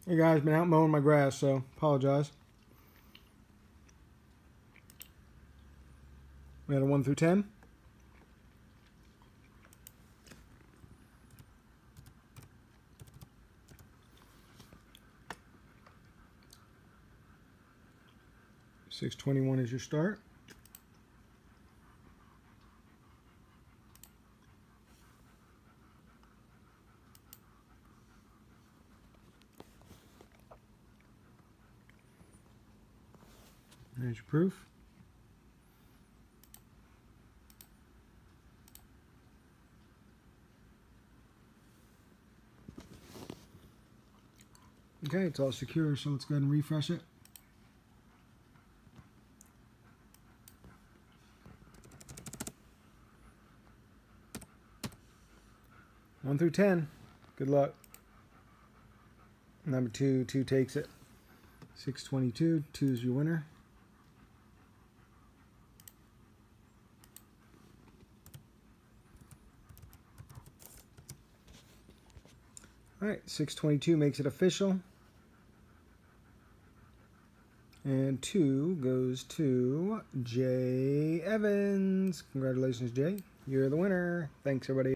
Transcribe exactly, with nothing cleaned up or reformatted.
Hey guys, been out mowing my grass, so apologize. We had a one through ten. six twenty-one is your start. There's your proof. Okay, it's all secure, so let's go ahead and refresh it. one through ten. Good luck. Number two, two takes it. six twenty-two, two is your winner. Alright, six twenty-two makes it official. And two goes to Jay Evans. Congratulations, Jay. You're the winner. Thanks, everybody.